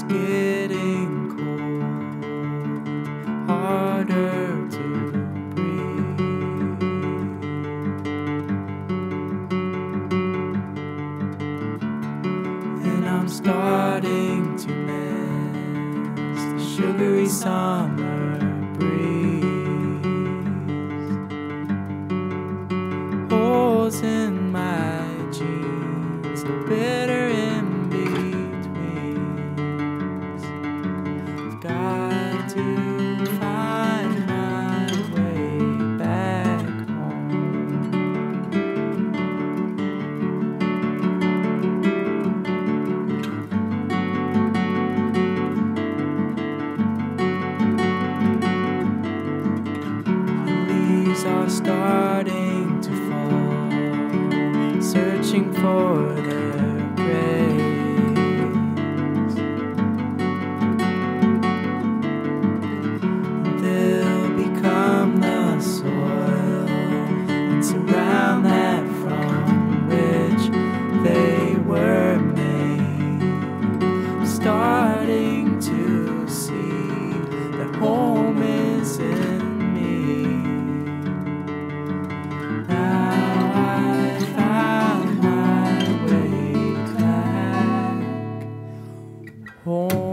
is getting cold, harder to breathe. And I'm starting to miss the sugary summer breeze. Holes in my jeans, no bitter in betweens. I've got to find my way back home. The leaves are starting to fall, searching for their graves. They'll become the soil and surround that from which they were made. I'm starting to see that home is in me. Home.